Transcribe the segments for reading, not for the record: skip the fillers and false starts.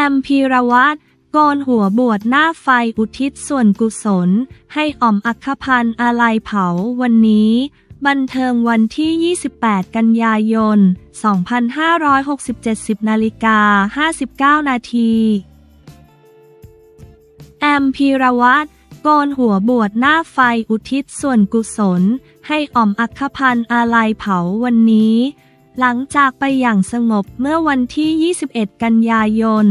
มพีรวัตรโกนหัวบวชหน้าไฟอุทิศส่วนกุศลให้อ๋อมอัคคพันธ์อาลัยเผาวันนี้บันเทิงวันที่ 28 กันยายน 2567 10:59 นาทีแอมพีรวัตรโกนหัวบวชหน้าไฟอุทิศส่วนกุศลให้อ๋อมอัคคพันธ์อาลัยเผาวันนี้หลังจากไปอย่างสงบเมื่อวันที่ 21 กันยายน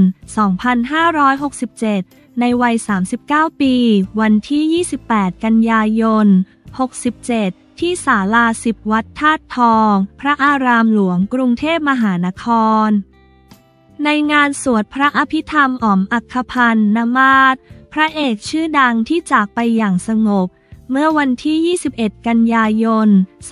2567 ในวัย 39 ปี วันที่ 28 กันยายน 67 ที่ศาลา10 วัดธาตุทอง พระอารามหลวงกรุงเทพมหานคร ในงานสวดพระอภิธรรมอ๋อมอัคคพันธ์นมาศพระเอกชื่อดังที่จากไปอย่างสงบเมื่อวันที่ 21 กันยายน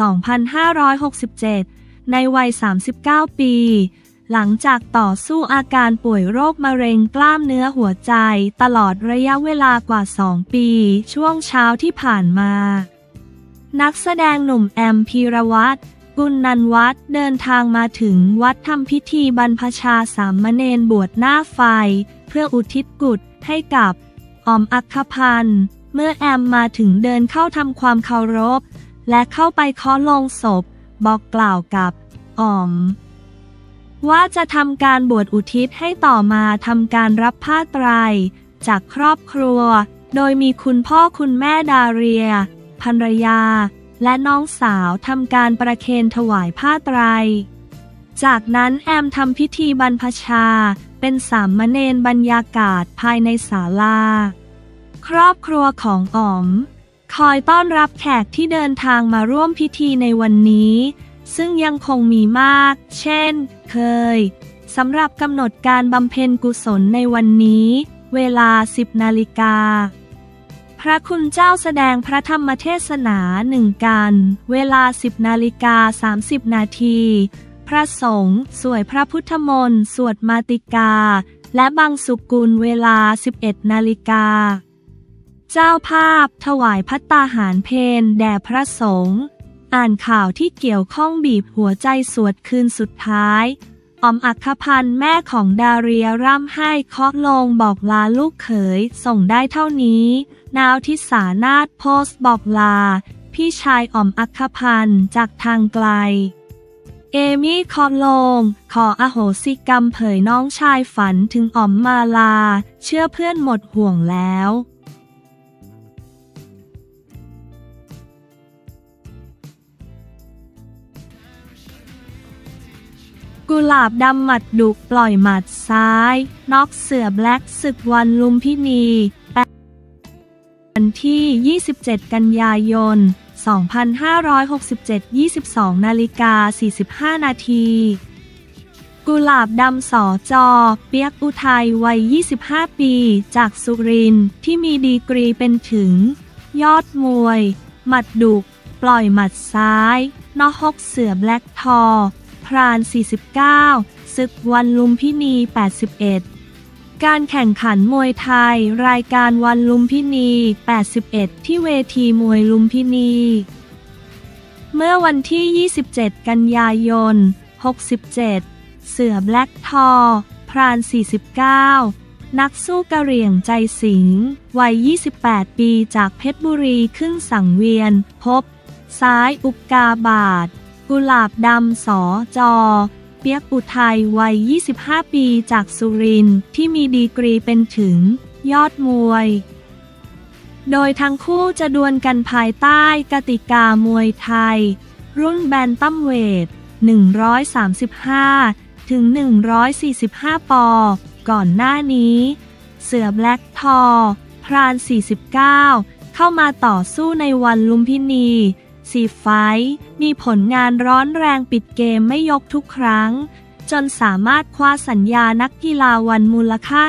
2567 ในวัย 39 ปี หลังจากต่อสู้อาการป่วยโรคมะเร็งกล้ามเนื้อหัวใจตลอดระยะเวลากว่า 2 ปีช่วงเช้าที่ผ่านมานักแสดงหนุ่มแอมพีรวัตร กุลนันท์วัฒน์เดินทางมาถึงวัดทำพิธีบรรพชาสามเณรบวชหน้าไฟเพื่ออุทิศกุศลให้กับอ๋อมอัคคพันธ์เมื่อแอมมาถึงเดินเข้าทำความเคารพและเข้าไปเคาะโลงศพบอกกล่าวกับอ๋อมว่าจะทำการบวชอุทิศให้ต่อมาทำการรับผ้าไตรจากครอบครัวโดยมีคุณพ่อคุณแม่ดาเรียภรรยาและน้องสาวทำการประเคนถวายผ้าไตรจากนั้นแอมทำพิธีบรรพชาเป็นสามเณรบรรยากาศภายในศาลาครอบครัวของอ๋อมคอยต้อนรับแขกที่เดินทางมาร่วมพิธีในวันนี้ซึ่งยังคงมีมากเช่นเคยสำหรับกำหนดการบำเพ็ญกุศลในวันนี้เวลา 10 นาฬิกาพระคุณเจ้าแสดงพระธรรมเทศนา1 กันเวลา 10 นาฬิกา 30 นาทีพระสงฆ์สวดพระพุทธมนต์สวดมาติกาและบังสุกุลเวลา 11 นาฬิกาเจ้าภาพถวายภัตตาหารเพลแด่พระสงฆ์อ่านข่าวที่เกี่ยวข้องบีบหัวใจสวดคืนสุดท้ายอ๋อมอัคคพันธ์แม่ของดาเรียร่ำไห้เคาะโลงบอกลาลูกเขยส่งได้เท่านี้นาวทิสานาถโพสต์บอกลาพี่ชายอ๋อมอัคคพันธ์จากทางไกลเอมี่เคาะโลงขออโหสิกรรมเผยน้องชายฝันถึงอ๋อมมาลาเชื่อเพื่อนหมดห่วงแล้วกุหลาบดำหมัดดุปล่อยหมัดซ้ายน็อกเสือแบล็กศึกวันลุมพินีวันที่ 27 กันยายน 2567 22 นาฬิกา 45 นาทีกุหลาบดำสจ.เปียกอุทัยวัย 25 ปีจากสุรินทร์ที่มีดีกรีเป็นถึงยอดมวยหมัดดุปล่อยหมัดซ้ายน็อกฮกเสือแบล็กทอพราน 49 ศึกวันลุมพินี 81 การแข่งขันมวยไทยรายการวันลุมพินี 81 ที่เวทีมวยลุมพินี เมื่อวันที่ 27 กันยายน 67 เสือแบล็กทอพราน 49 นักสู้กะเหรี่ยงใจสิงห์วัย 28 ปีจากเพชรบุรีขึ้นสังเวียนพบซ้ายอุกกาบาตกุหลาบดำสจ.เปียกอุทัยวัย 25 ปีจากสุรินทร์ที่มีดีกรีเป็นถึงยอดมวยโดยทั้งคู่จะดวลกันภายใต้กติกามวยไทยรุ่นแบนตัมเวท 135 ถึง 145 ปอนด์ก่อนหน้านี้เสือแบล็กทอพราน 49 เข้ามาต่อสู้ในวันลุมพินี4 ไฟท์มีผลงานร้อนแรงปิดเกมไม่ยกทุกครั้งจนสามารถคว้าสัญญานักกีฬาวันมูลค่า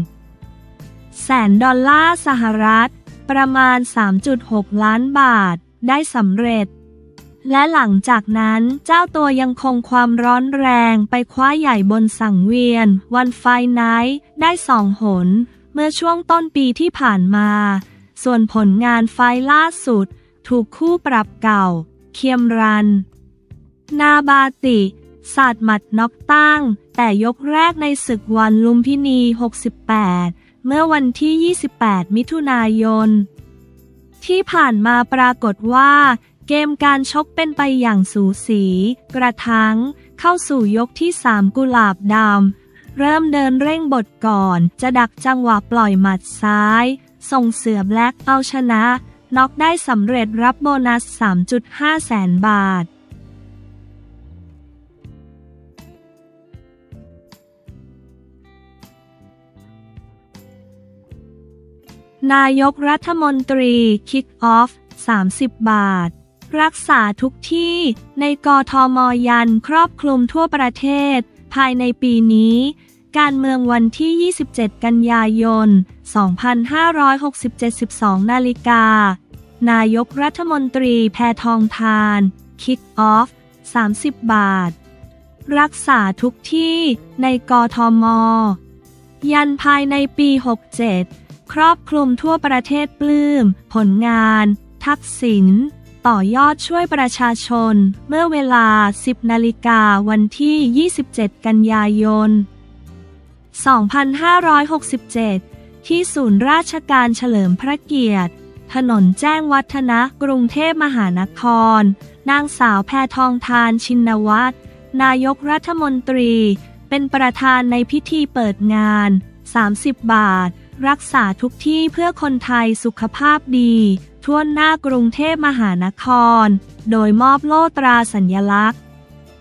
$100,000 สหรัฐประมาณ 3.6 ล้านบาทได้สำเร็จและหลังจากนั้นเจ้าตัวยังคงความร้อนแรงไปคว้าใหญ่บนสังเวียนวันไฟไนท์ได้2 หนเมื่อช่วงต้นปีที่ผ่านมาส่วนผลงานไฟล่าสุดถูกคู่ปรับเก่าเคียมรันนาบาติศาสตร์หมัดน็อกตั้งแต่ยกแรกในศึกวันลุมพินี 68 เมื่อวันที่ 28 มิถุนายนที่ผ่านมาปรากฏว่าเกมการชกเป็นไปอย่างสูสีกระทั่งเข้าสู่ยกที่ 3 กุหลาบดำเริ่มเดินเร่งบทก่อนจะดักจังหวะปล่อยหมัดซ้ายส่งเสือแบล็คเอาชนะน็อกได้สำเร็จรับโบนัส 3.5 แสนบาทนายกรัฐมนตรีคิกออฟ 30 บาทรักษาทุกที่ในกทม.ยันครอบคลุมทั่วประเทศภายในปีนี้การเมืองวันที่ 27 กันยายน 2567 12 นาฬิกานายกรัฐมนตรีแพทองธารคิกออฟ 30 บาทรักษาทุกที่ในกทม.ยันภายในปี 67 ครอบคลุมทั่วประเทศปลื้มผลงานทักษิณต่อยอดช่วยประชาชนเมื่อเวลา 10 นาฬิกาวันที่ 27 กันยายน 2567 ที่ศูนย์ราชการเฉลิมพระเกียรติถนนแจ้งวัฒนะกรุงเทพมหานครนางสาวแพทองธารชินวัตรนายกรัฐมนตรีเป็นประธานในพิธีเปิดงาน 30 บาทรักษาทุกที่เพื่อคนไทยสุขภาพดีทั่วหน้ากรุงเทพมหานครโดยมอบโล่ตราสัญลักษณ์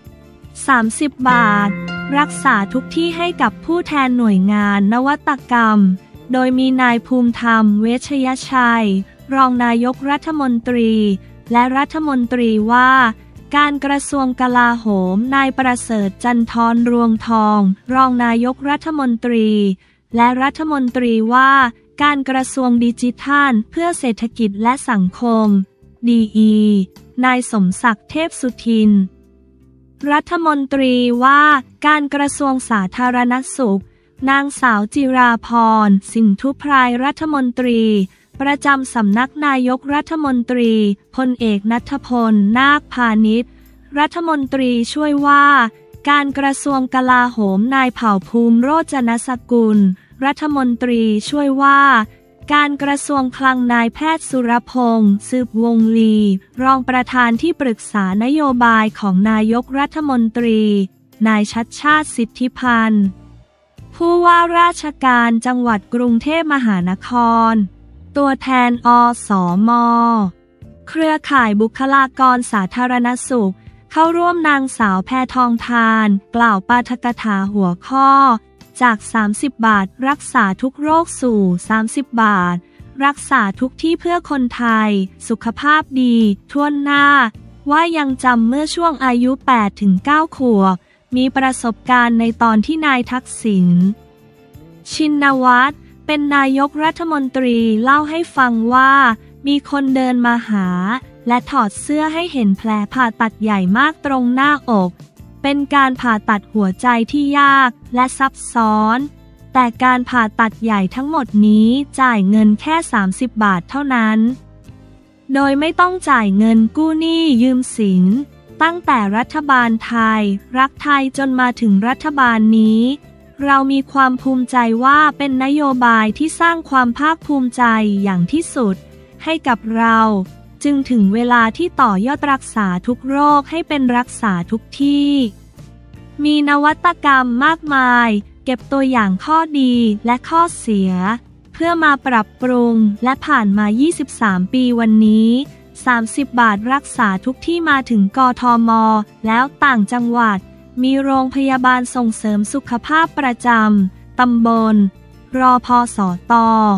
30 บาทรักษาทุกที่ให้กับผู้แทนหน่วยงานนวัตกรรมโดยมีนายภูมิธรรมเวชยชัยรองนายกรัฐมนตรีและรัฐมนตรีว่าการกระทรวงกลาโหมนายประเสริฐจันทร์รวงทองรองนายกรัฐมนตรีและรัฐมนตรีว่าการกระทรวงดิจิทัลเพื่อเศรษฐกิจและสังคมดีนายสมศักดิ์เทพสุทินรัฐมนตรีว่าการกระทรวงสาธารณสุขนางสาวจิราพรสินธุไพรรัฐมนตรีประจำสำนักนายกรัฐมนตรีพลเอกณัฐพลนาคพาณิชย์รัฐมนตรีช่วยว่าการกระทรวงกลาโหมนายเผ่าภูมิโรจนสกุลรัฐมนตรีช่วยว่าการกระทรวงคลังนายแพทย์สุรพงษ์สืบวงศ์ลีรองประธานที่ปรึกษานโยบายของนายกรัฐมนตรีนายชัชชาติสิทธิพันธ์ผู้ว่าราชการจังหวัดกรุงเทพมหานครตัวแทนอสม.เครือข่ายบุคลากรสาธารณสุขเข้าร่วมนางสาวแพทองธารกล่าวปาฐกถาหัวข้อจาก 30 บาทรักษาทุกโรคสู่ 30 บาทรักษาทุกที่เพื่อคนไทยสุขภาพดีทั่วหน้าว่ายังจำเมื่อช่วงอายุ 8-9 ขวบมีประสบการณ์ในตอนที่นายทักษิณชินวัตรเป็นนายกรัฐมนตรีเล่าให้ฟังว่ามีคนเดินมาหาและถอดเสื้อให้เห็นแผลผ่าตัดใหญ่มากตรงหน้าอกเป็นการผ่าตัดหัวใจที่ยากและซับซ้อนแต่การผ่าตัดใหญ่ทั้งหมดนี้จ่ายเงินแค่ 30 บาทเท่านั้นโดยไม่ต้องจ่ายเงินกู้หนี้ยืมสินตั้งแต่รัฐบาลไทยรักไทยจนมาถึงรัฐบาลนี้เรามีความภูมิใจว่าเป็นนโยบายที่สร้างความภาคภูมิใจอย่างที่สุดให้กับเราจึงถึงเวลาที่ต่อยอดรักษาทุกโรคให้เป็นรักษาทุกที่มีนวัตกรรมมากมายเก็บตัวอย่างข้อดีและข้อเสียเพื่อมาปรับปรุงและผ่านมา 23 ปีวันนี้ 30 บาทรักษาทุกที่มาถึงกทม.แล้วต่างจังหวัดมีโรงพยาบาลส่งเสริมสุขภาพประจำตำบลรพสต.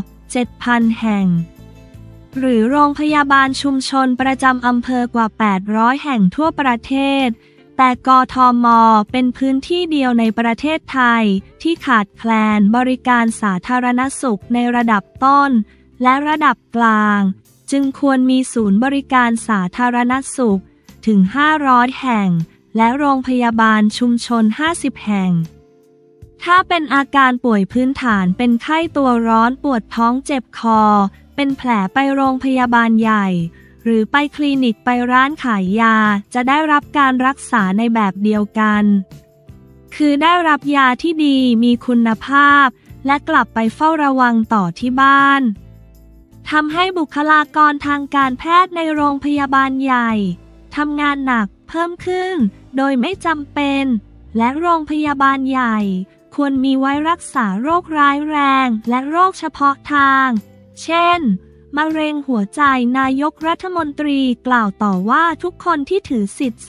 7,000 แห่งหรือโรงพยาบาลชุมชนประจำอำเภอกว่า 800 แห่งทั่วประเทศแต่กทม.เป็นพื้นที่เดียวในประเทศไทยที่ขาดแคลนบริการสาธารณสุขในระดับต้นและระดับกลางจึงควรมีศูนย์บริการสาธารณสุขถึง 500 แห่งและโรงพยาบาลชุมชน 50 แห่งถ้าเป็นอาการป่วยพื้นฐานเป็นไข้ตัวร้อนปวดท้องเจ็บคอเป็นแผลไปโรงพยาบาลใหญ่หรือไปคลินิกไปร้านขายยาจะได้รับการรักษาในแบบเดียวกันคือได้รับยาที่ดีมีคุณภาพและกลับไปเฝ้าระวังต่อที่บ้านทำให้บุคลากรทางการแพทย์ในโรงพยาบาลใหญ่ทำงานหนักเพิ่มขึ้นโดยไม่จำเป็นและโรงพยาบาลใหญ่ควรมีไว้รักษาโรคร้ายแรงและโรคเฉพาะทางเช่นมะเร็งหัวใจนายกรัฐมนตรีกล่าวต่อว่าทุกคนที่ถือสิทธิ์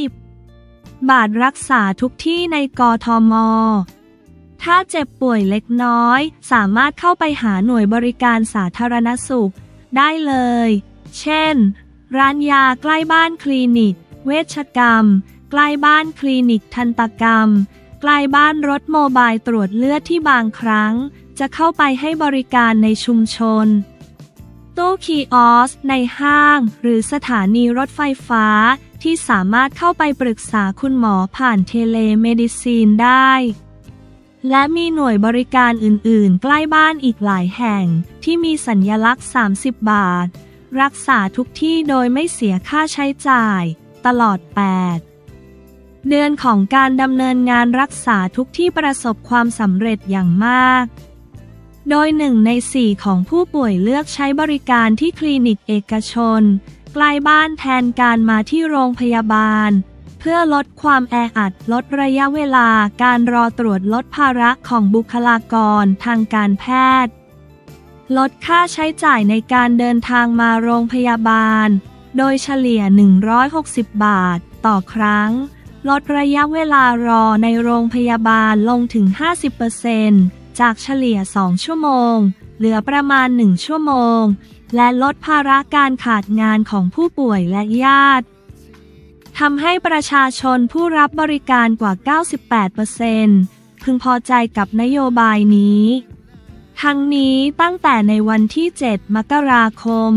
30 บาทรักษาทุกที่ในกทม.ถ้าเจ็บป่วยเล็กน้อยสามารถเข้าไปหาหน่วยบริการสาธารณสุขได้เลยเช่นร้านยาใกล้บ้านคลินิกเวชกรรมใกล้บ้านคลินิกทันตกรรมใกล้บ้านรถโมบายตรวจเลือดที่บางครั้งจะเข้าไปให้บริการในชุมชนตู้คีออสในห้างหรือสถานีรถไฟฟ้าที่สามารถเข้าไปปรึกษาคุณหมอผ่านเทเลเมดิซีนได้และมีหน่วยบริการอื่นๆใกล้บ้านอีกหลายแห่งที่มีสัญลักษณ์30 บาทรักษาทุกที่โดยไม่เสียค่าใช้จ่ายตลอด8 เดือนของการดำเนินงานรักษาทุกที่ประสบความสำเร็จอย่างมากโดย1 ใน 4ของผู้ป่วยเลือกใช้บริการที่คลินิกเอกชนใกล้บ้านแทนการมาที่โรงพยาบาลเพื่อลดความแออัดลดระยะเวลาการรอตรวจลดภาระของบุคลากรทางการแพทย์ลดค่าใช้จ่ายในการเดินทางมาโรงพยาบาลโดยเฉลี่ย160 บาทต่อครั้งลดระยะเวลารอในโรงพยาบาลลงถึง 50% จากเฉลี่ย2 ชั่วโมงเหลือประมาณ1 ชั่วโมงและลดภาระการขาดงานของผู้ป่วยและญาติทำให้ประชาชนผู้รับบริการกว่า 98% พึงพอใจกับนโยบายนี้ทั้งนี้ตั้งแต่ในวันที่ 7 มกราคม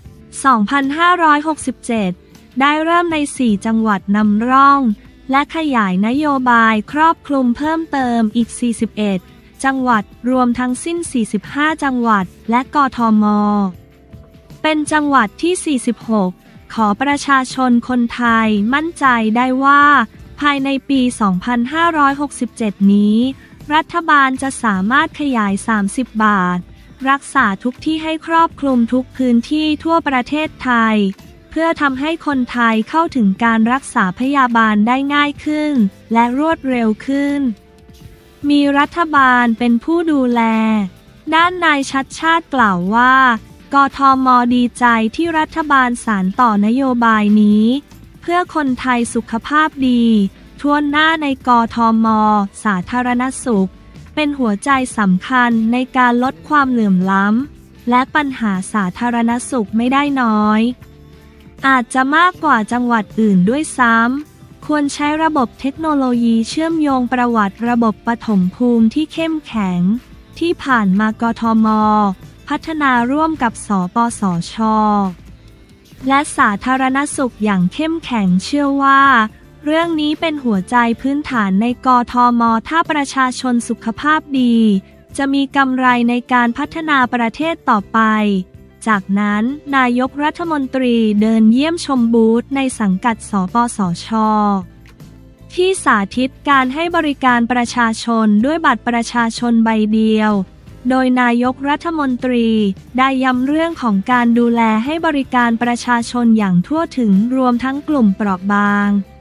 2567 ได้เริ่มใน 4 จังหวัดนำร่องและขยายนโยบายครอบคลุมเพิ่มเติมอีก 41 จังหวัดรวมทั้งสิ้น 45 จังหวัดและกทม.เป็นจังหวัดที่ 46 ขอประชาชนคนไทยมั่นใจได้ว่าภายในปี 2567 นี้รัฐบาลจะสามารถขยาย 30 บาทรักษาทุกที่ให้ครอบคลุมทุกพื้นที่ทั่วประเทศไทยเพื่อทำให้คนไทยเข้าถึงการรักษาพยาบาลได้ง่ายขึ้นและรวดเร็วขึ้นมีรัฐบาลเป็นผู้ดูแลด้านนายชัชชาติกล่าวว่ากทม.ดีใจที่รัฐบาลสานต่อนโยบายนี้เพื่อคนไทยสุขภาพดีทั่วหน้าในกทม.สาธารณสุขเป็นหัวใจสำคัญในการลดความเหลื่อมล้ำและปัญหาสาธารณสุขไม่ได้น้อยอาจจะมากกว่าจังหวัดอื่นด้วยซ้ำควรใช้ระบบเทคโนโลยีเชื่อมโยงประวัติระบบปฐมภูมิที่เข้มแข็งที่ผ่านมากทม.พัฒนาร่วมกับสปสช.และสาธารณสุขอย่างเข้มแข็งเชื่อว่าเรื่องนี้เป็นหัวใจพื้นฐานในกทม.ถ้าประชาชนสุขภาพดีจะมีกำไรในการพัฒนาประเทศต่อไปจากนั้นนายกรัฐมนตรีเดินเยี่ยมชมบูธในสังกัดสปสช.ที่สาธิตการให้บริการประชาชนด้วยบัตรประชาชนใบเดียวโดยนายกรัฐมนตรีได้ย้ำเรื่องของการดูแลให้บริการประชาชนอย่างทั่วถึงรวมทั้งกลุ่มเปราะบาง